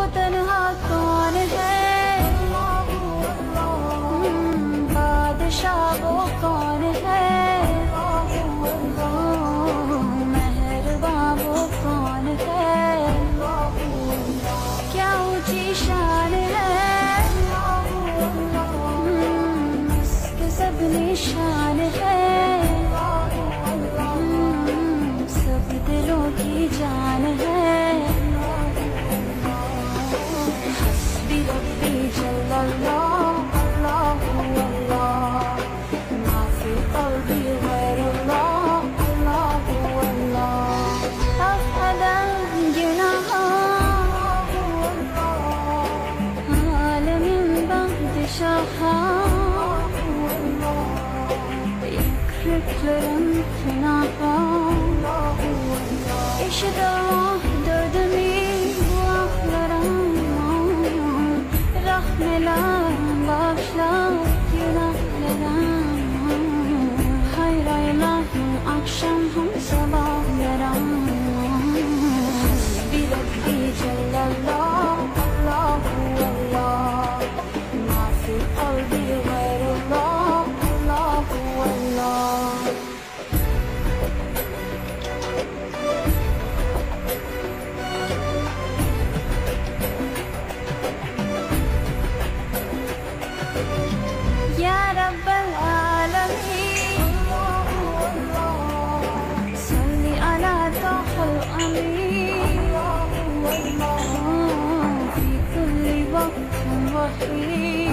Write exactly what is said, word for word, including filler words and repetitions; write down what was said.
तन्हा कौन है, बादशाह वो कौन है, मेहरबां वो कौन है, क्या ऊंची शान है, उसके सब निशान है, सब दिलों की जान है। हस्बी रब्बी जल्लल्लाह अल्लाहु अल्लाह, मा फी क़ल्बी गैरुल्लाह अल्लाहु अल्लाह। अफ़अदल गिनाह आलमिन बादशाह, يكرم فينا إيش دوا دردني وأحلام رحم لا باشلا ينا لرام هاي رايلاهم أكشم هم صباح لرام حسبي ربي جل الله الله الله ما في قلبي غير الله الله الله। या रब्बल आलमीन सल्ली अला ताहल अमीन फी कुल्ली वक्त व हीन।